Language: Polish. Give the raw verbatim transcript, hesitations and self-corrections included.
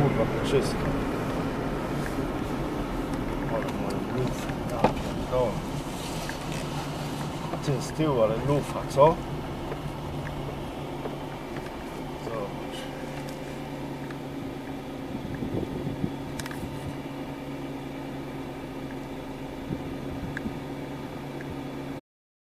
kurwa, wszystko. Ale moje lufa, ja pierdolę. Ty z tyłu, ale lufa, co?